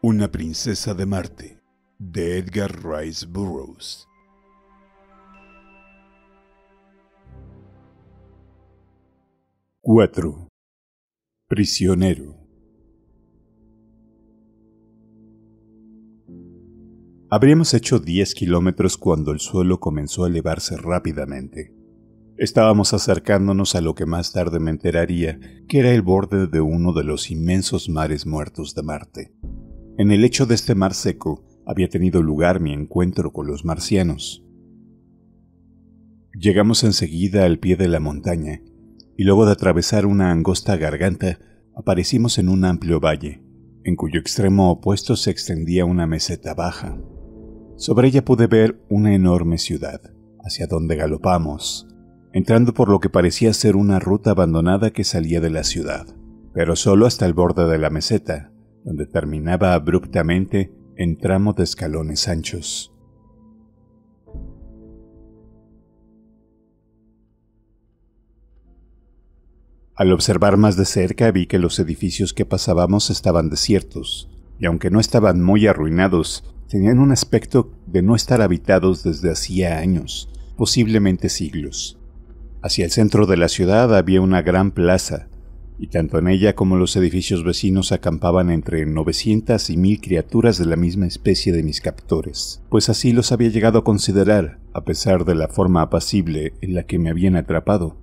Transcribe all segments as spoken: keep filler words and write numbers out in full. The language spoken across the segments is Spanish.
Una princesa de Marte, de Edgar Rice Burroughs. cuatro. Prisionero. Habríamos hecho diez kilómetros cuando el suelo comenzó a elevarse rápidamente. Estábamos acercándonos a lo que más tarde me enteraría que era el borde de uno de los inmensos mares muertos de Marte. En el lecho de este mar seco había tenido lugar mi encuentro con los marcianos. Llegamos enseguida al pie de la montaña, y luego de atravesar una angosta garganta, aparecimos en un amplio valle, en cuyo extremo opuesto se extendía una meseta baja. Sobre ella pude ver una enorme ciudad, hacia donde galopamos, entrando por lo que parecía ser una ruta abandonada que salía de la ciudad, pero solo hasta el borde de la meseta, donde terminaba abruptamente en tramo de escalones anchos. Al observar más de cerca vi que los edificios que pasábamos estaban desiertos, y aunque no estaban muy arruinados, tenían un aspecto de no estar habitados desde hacía años, posiblemente siglos. Hacia el centro de la ciudad había una gran plaza, y tanto en ella como en los edificios vecinos acampaban entre novecientas y mil criaturas de la misma especie de mis captores, pues así los había llegado a considerar, a pesar de la forma apacible en la que me habían atrapado.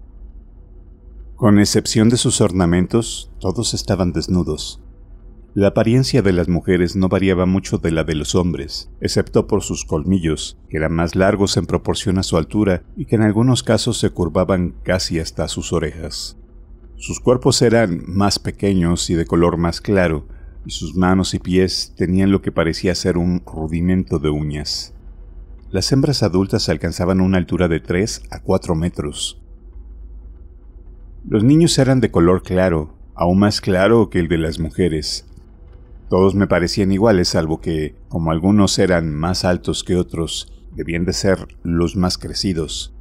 Con excepción de sus ornamentos, todos estaban desnudos. La apariencia de las mujeres no variaba mucho de la de los hombres, excepto por sus colmillos, que eran más largos en proporción a su altura y que en algunos casos se curvaban casi hasta sus orejas. Sus cuerpos eran más pequeños y de color más claro, y sus manos y pies tenían lo que parecía ser un rudimento de uñas. Las hembras adultas alcanzaban una altura de tres a cuatro metros. Los niños eran de color claro, aún más claro que el de las mujeres. Todos me parecían iguales, salvo que, como algunos eran más altos que otros, debían de ser los más crecidos.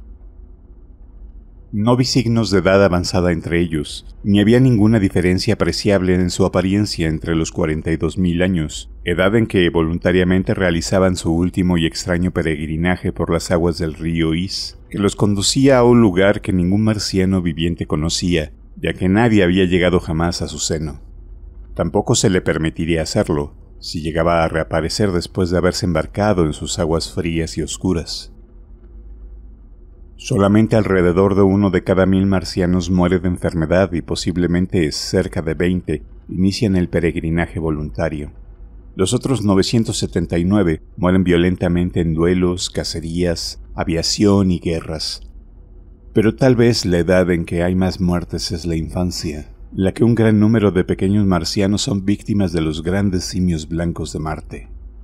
No vi signos de edad avanzada entre ellos, ni había ninguna diferencia apreciable en su apariencia entre los cuarenta y dos mil años, edad en que voluntariamente realizaban su último y extraño peregrinaje por las aguas del río Is, que los conducía a un lugar que ningún marciano viviente conocía, ya que nadie había llegado jamás a su seno. Tampoco se le permitiría hacerlo, si llegaba a reaparecer después de haberse embarcado en sus aguas frías y oscuras. Solamente alrededor de uno de cada mil marcianos muere de enfermedad y posiblemente cerca de veinte inician el peregrinaje voluntario. Los otros novecientos setenta y nueve mueren violentamente en duelos, cacerías, aviación y guerras. Pero tal vez la edad en que hay más muertes es la infancia, en la que un gran número de pequeños marcianos son víctimas de los grandes simios blancos de Marte.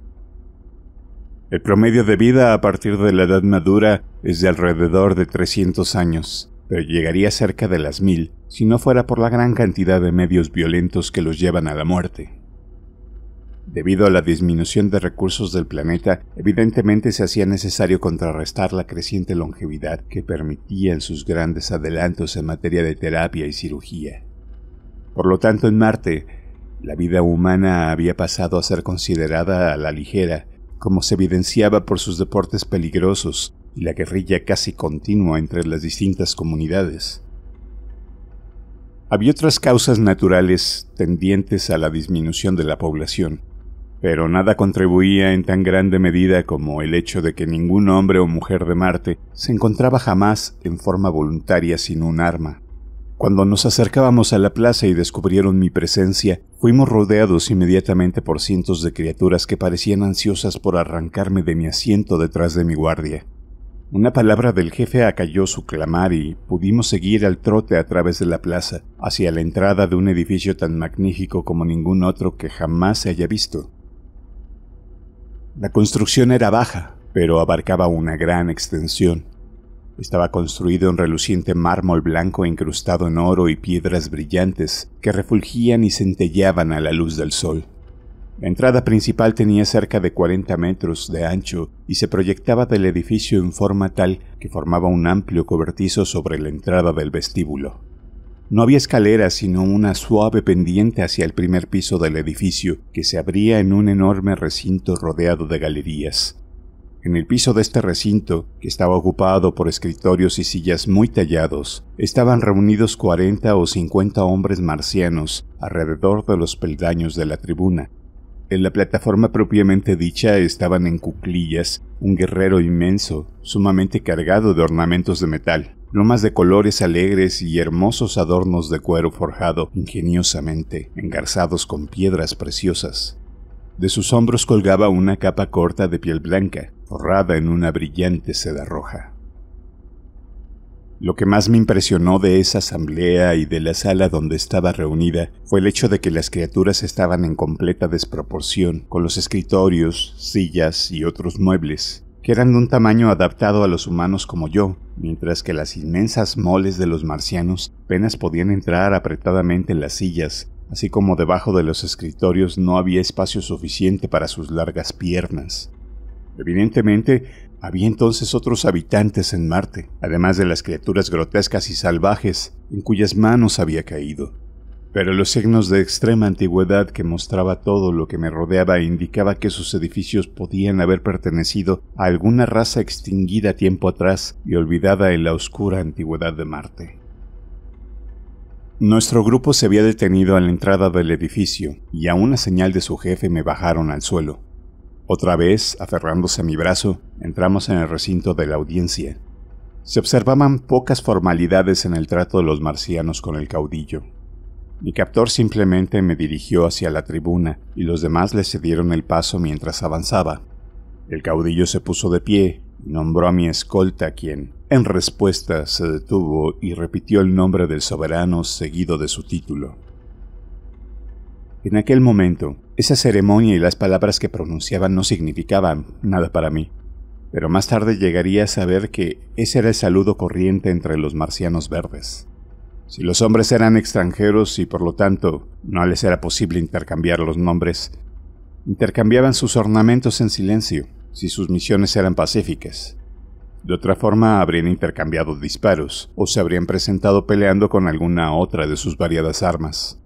El promedio de vida a partir de la edad madura es de alrededor de trescientos años, pero llegaría cerca de las mil si no fuera por la gran cantidad de medios violentos que los llevan a la muerte. Debido a la disminución de recursos del planeta, evidentemente se hacía necesario contrarrestar la creciente longevidad que permitían sus grandes adelantos en materia de terapia y cirugía. Por lo tanto, en Marte, la vida humana había pasado a ser considerada a la ligera, como se evidenciaba por sus deportes peligrosos y la guerrilla casi continua entre las distintas comunidades. Había otras causas naturales tendientes a la disminución de la población, pero nada contribuía en tan grande medida como el hecho de que ningún hombre o mujer de Marte se encontraba jamás en forma voluntaria sin un arma. Cuando nos acercábamos a la plaza y descubrieron mi presencia, fuimos rodeados inmediatamente por cientos de criaturas que parecían ansiosas por arrancarme de mi asiento detrás de mi guardia. Una palabra del jefe acalló su clamar y pudimos seguir al trote a través de la plaza, hacia la entrada de un edificio tan magnífico como ningún otro que jamás se haya visto. La construcción era baja, pero abarcaba una gran extensión. Estaba construido en reluciente mármol blanco incrustado en oro y piedras brillantes que refulgían y centelleaban a la luz del sol. La entrada principal tenía cerca de cuarenta metros de ancho y se proyectaba del edificio en forma tal que formaba un amplio cobertizo sobre la entrada del vestíbulo. No había escaleras, sino una suave pendiente hacia el primer piso del edificio, que se abría en un enorme recinto rodeado de galerías. En el piso de este recinto, que estaba ocupado por escritorios y sillas muy tallados, estaban reunidos cuarenta o cincuenta hombres marcianos alrededor de los peldaños de la tribuna. En la plataforma propiamente dicha estaban en cuclillas un guerrero inmenso, sumamente cargado de ornamentos de metal, plumas de colores alegres y hermosos adornos de cuero forjado ingeniosamente, engarzados con piedras preciosas. De sus hombros colgaba una capa corta de piel blanca, forrada en una brillante seda roja. Lo que más me impresionó de esa asamblea y de la sala donde estaba reunida fue el hecho de que las criaturas estaban en completa desproporción con los escritorios, sillas y otros muebles, que eran de un tamaño adaptado a los humanos como yo, mientras que las inmensas moles de los marcianos apenas podían entrar apretadamente en las sillas, así como debajo de los escritorios no había espacio suficiente para sus largas piernas. Evidentemente, había entonces otros habitantes en Marte, además de las criaturas grotescas y salvajes en cuyas manos había caído. Pero los signos de extrema antigüedad que mostraba todo lo que me rodeaba indicaba que sus edificios podían haber pertenecido a alguna raza extinguida tiempo atrás y olvidada en la oscura antigüedad de Marte. Nuestro grupo se había detenido a la entrada del edificio y a una señal de su jefe me bajaron al suelo. Otra vez, aferrándose a mi brazo, entramos en el recinto de la audiencia. Se observaban pocas formalidades en el trato de los marcianos con el caudillo. Mi captor simplemente me dirigió hacia la tribuna y los demás le cedieron el paso mientras avanzaba. El caudillo se puso de pie y nombró a mi escolta, quien, en respuesta, se detuvo y repitió el nombre del soberano seguido de su título. En aquel momento, esa ceremonia y las palabras que pronunciaban no significaban nada para mí, pero más tarde llegaría a saber que ese era el saludo corriente entre los marcianos verdes. Si los hombres eran extranjeros y por lo tanto no les era posible intercambiar los nombres, intercambiaban sus ornamentos en silencio, si sus misiones eran pacíficas. De otra forma habrían intercambiado disparos o se habrían presentado peleando con alguna otra de sus variadas armas.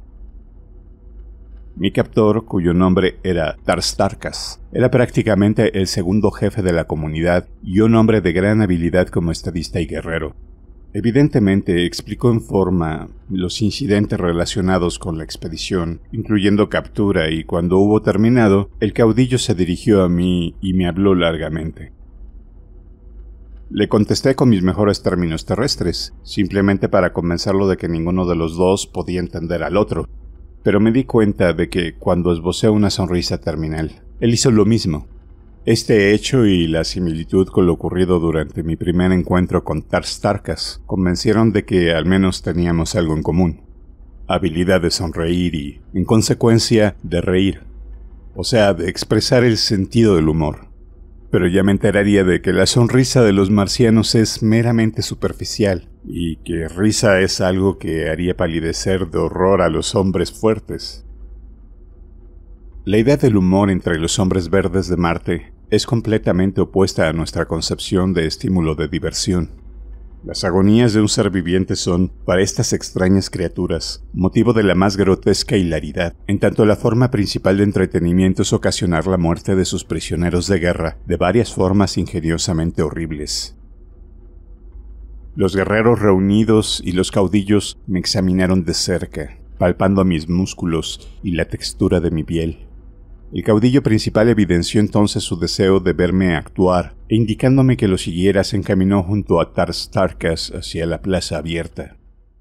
Mi captor, cuyo nombre era Tarstarkas, era prácticamente el segundo jefe de la comunidad y un hombre de gran habilidad como estadista y guerrero. Evidentemente explicó en forma los incidentes relacionados con la expedición, incluyendo captura, y cuando hubo terminado, el caudillo se dirigió a mí y me habló largamente. Le contesté con mis mejores términos terrestres, simplemente para convencerlo de que ninguno de los dos podía entender al otro, pero me di cuenta de que cuando esbocé una sonrisa terminal, él hizo lo mismo. Este hecho y la similitud con lo ocurrido durante mi primer encuentro con Tarstarkas convencieron de que al menos teníamos algo en común: habilidad de sonreír y, en consecuencia, de reír, o sea, de expresar el sentido del humor. Pero ya me enteraría de que la sonrisa de los marcianos es meramente superficial y que risa es algo que haría palidecer de horror a los hombres fuertes. La idea del humor entre los hombres verdes de Marte es completamente opuesta a nuestra concepción de estímulo de diversión. Las agonías de un ser viviente son, para estas extrañas criaturas, motivo de la más grotesca hilaridad, en tanto la forma principal de entretenimiento es ocasionar la muerte de sus prisioneros de guerra de varias formas ingeniosamente horribles. Los guerreros reunidos y los caudillos me examinaron de cerca, palpando mis músculos y la textura de mi piel. El caudillo principal evidenció entonces su deseo de verme actuar, e indicándome que lo siguiera se encaminó junto a Tarstarkas hacia la plaza abierta.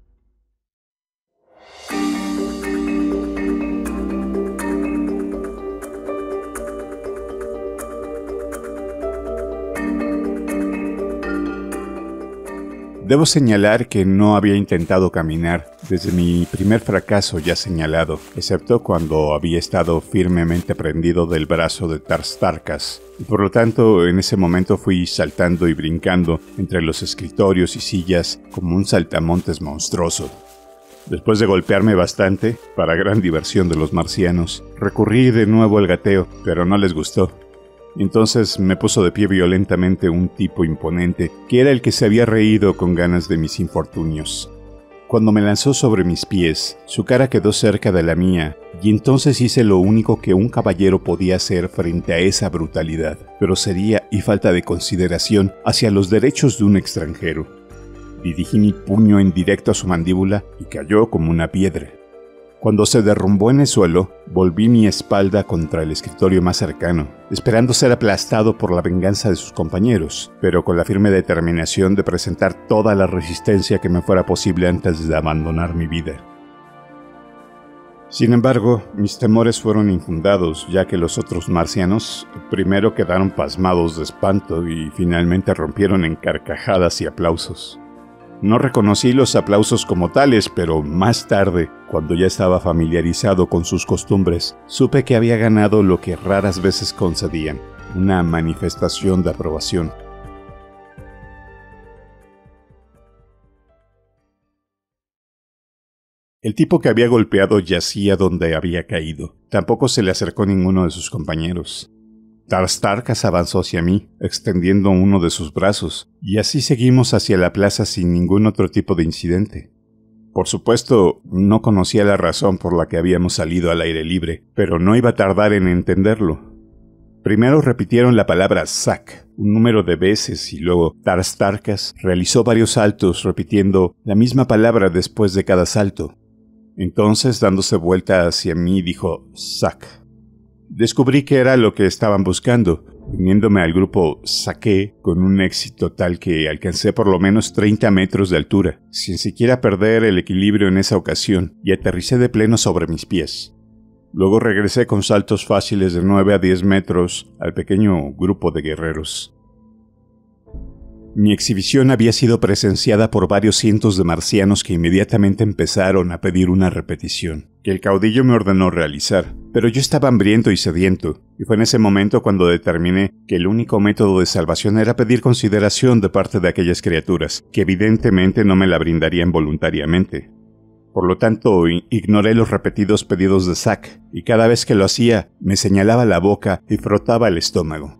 Debo señalar que no había intentado caminar desde mi primer fracaso ya señalado, excepto cuando había estado firmemente prendido del brazo de Tarstarkas, y por lo tanto en ese momento fui saltando y brincando entre los escritorios y sillas como un saltamontes monstruoso. Después de golpearme bastante, para gran diversión de los marcianos, recurrí de nuevo al gateo, pero no les gustó. Entonces me puso de pie violentamente un tipo imponente, que era el que se había reído con ganas de mis infortunios. Cuando me lanzó sobre mis pies, su cara quedó cerca de la mía, y entonces hice lo único que un caballero podía hacer frente a esa brutalidad, grosería y falta de consideración hacia los derechos de un extranjero. Dirigí mi puño en directo a su mandíbula y cayó como una piedra. Cuando se derrumbó en el suelo, volví mi espalda contra el escritorio más cercano, esperando ser aplastado por la venganza de sus compañeros, pero con la firme determinación de presentar toda la resistencia que me fuera posible antes de abandonar mi vida. Sin embargo, mis temores fueron infundados, ya que los otros marcianos primero quedaron pasmados de espanto y finalmente rompieron en carcajadas y aplausos. No reconocí los aplausos como tales, pero más tarde, cuando ya estaba familiarizado con sus costumbres, supe que había ganado lo que raras veces concedían, una manifestación de aprobación. El tipo que había golpeado yacía donde había caído. Tampoco se le acercó ninguno de sus compañeros. Tarstarkas avanzó hacia mí, extendiendo uno de sus brazos, y así seguimos hacia la plaza sin ningún otro tipo de incidente. Por supuesto, no conocía la razón por la que habíamos salido al aire libre, pero no iba a tardar en entenderlo. Primero repitieron la palabra Zack un número de veces y luego Tarstarkas realizó varios saltos repitiendo la misma palabra después de cada salto. Entonces, dándose vuelta hacia mí, dijo Zack. Descubrí que era lo que estaban buscando. Uniéndome al grupo, saqué con un éxito tal que alcancé por lo menos treinta metros de altura, sin siquiera perder el equilibrio en esa ocasión, y aterricé de pleno sobre mis pies. Luego regresé con saltos fáciles de nueve a diez metros al pequeño grupo de guerreros. Mi exhibición había sido presenciada por varios cientos de marcianos que inmediatamente empezaron a pedir una repetición, que el caudillo me ordenó realizar, pero yo estaba hambriento y sediento, y fue en ese momento cuando determiné que el único método de salvación era pedir consideración de parte de aquellas criaturas, que evidentemente no me la brindarían voluntariamente. Por lo tanto, ignoré los repetidos pedidos de Zack, y cada vez que lo hacía, me señalaba la boca y frotaba el estómago.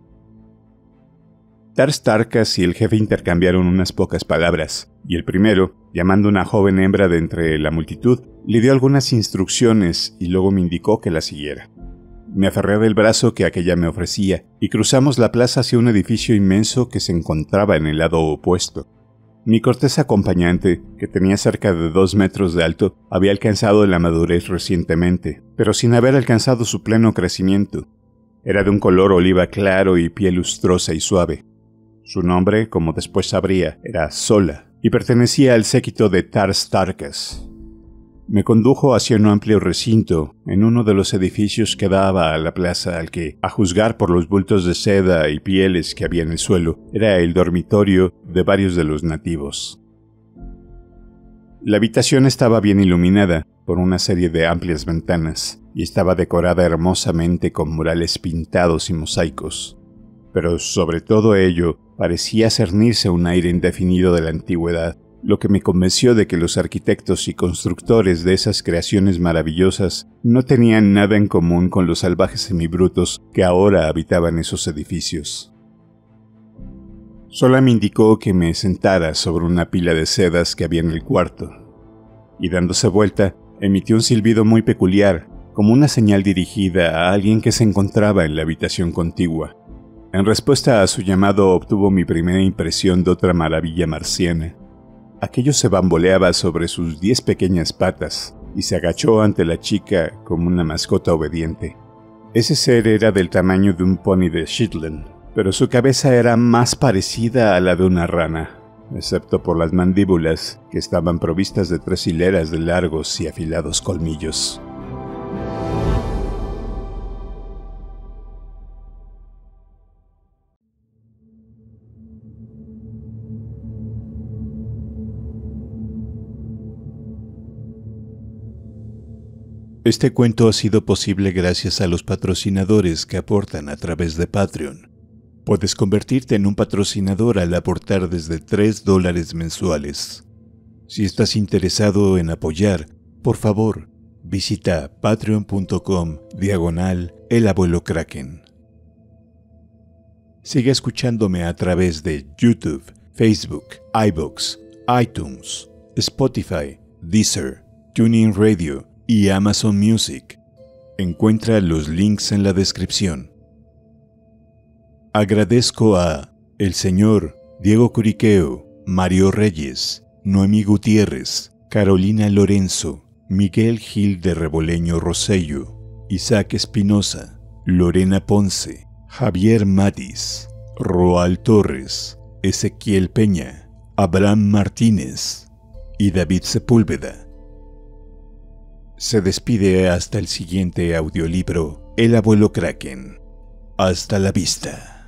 Tarstarkas y el jefe intercambiaron unas pocas palabras, y el primero, llamando a una joven hembra de entre la multitud, le dio algunas instrucciones y luego me indicó que la siguiera. Me aferré del brazo que aquella me ofrecía, y cruzamos la plaza hacia un edificio inmenso que se encontraba en el lado opuesto. Mi cortés acompañante, que tenía cerca de dos metros de alto, había alcanzado la madurez recientemente, pero sin haber alcanzado su pleno crecimiento. Era de un color oliva claro y piel lustrosa y suave. Su nombre, como después sabría, era Sola, y pertenecía al séquito de Tarstarkas. Me condujo hacia un amplio recinto, en uno de los edificios que daba a la plaza al que, a juzgar por los bultos de seda y pieles que había en el suelo, era el dormitorio de varios de los nativos. La habitación estaba bien iluminada por una serie de amplias ventanas, y estaba decorada hermosamente con murales pintados y mosaicos. Pero sobre todo ello, parecía cernirse un aire indefinido de la antigüedad, lo que me convenció de que los arquitectos y constructores de esas creaciones maravillosas no tenían nada en común con los salvajes semibrutos que ahora habitaban esos edificios. Sola me indicó que me sentara sobre una pila de sedas que había en el cuarto, y dándose vuelta, emitió un silbido muy peculiar, como una señal dirigida a alguien que se encontraba en la habitación contigua. En respuesta a su llamado obtuvo mi primera impresión de otra maravilla marciana. Aquello se bamboleaba sobre sus diez pequeñas patas y se agachó ante la chica como una mascota obediente. Ese ser era del tamaño de un pony de Shetland, pero su cabeza era más parecida a la de una rana, excepto por las mandíbulas, que estaban provistas de tres hileras de largos y afilados colmillos. Este cuento ha sido posible gracias a los patrocinadores que aportan a través de Patreon. Puedes convertirte en un patrocinador al aportar desde tres dólares mensuales. Si estás interesado en apoyar, por favor, visita patreon.com diagonal el abuelo Kraken. Sigue escuchándome a través de YouTube, Facebook, iVoox, iTunes, Spotify, Deezer, TuneIn Radio y Amazon Music. Encuentra los links en la descripción. Agradezco a el señor Diego Curiqueo, Mario Reyes, Noemí Gutiérrez, Carolina Lorenzo, Miguel Gil de Reboleño Rosello, Isaac Espinosa, Lorena Ponce, Javier Matis, Roal Torres, Ezequiel Peña, Abraham Martínez y David Sepúlveda. Se despide hasta el siguiente audiolibro, El Abuelo Kraken. Hasta la vista.